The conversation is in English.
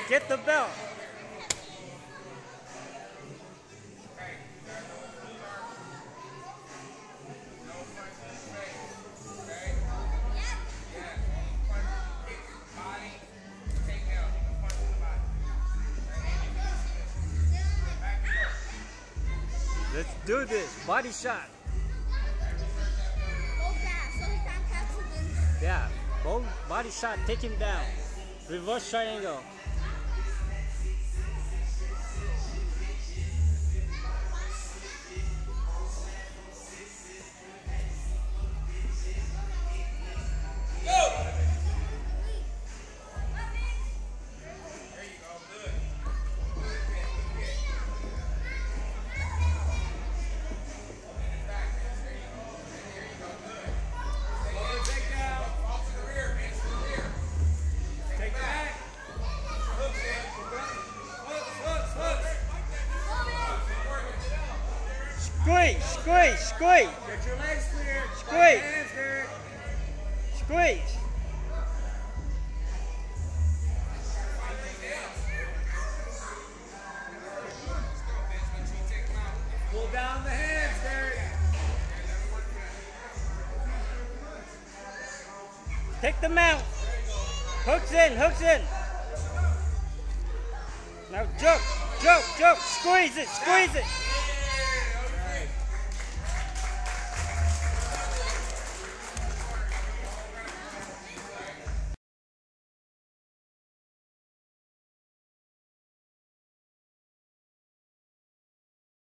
Get the belt. Let's do this. Body shot. Yeah. Both body shot. Take him down. Reverse triangle. Squeeze, squeeze, squeeze. Get your legs clear. Squeeze. Hands good. Squeeze. Pull down the hands, Derek. Take the mount. Hooks in, hooks in. Now jump, jump, jump. Squeeze it, squeeze it.